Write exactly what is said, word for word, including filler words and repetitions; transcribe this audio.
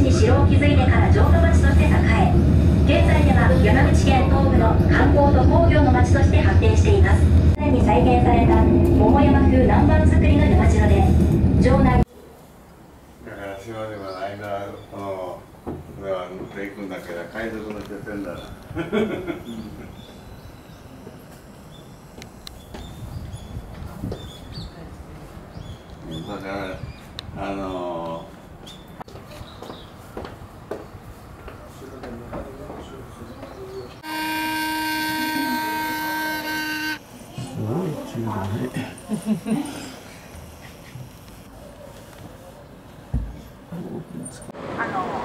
に城を築いてから城下町として栄え、現在では山口県東部の観光と工業の町として発展しています。さらに再現された桃山風南蛮造りの山城で、城内だから島でも間このこれは塗っていくんだけど海賊の拠点だな。だからあのすごい中だね。 あの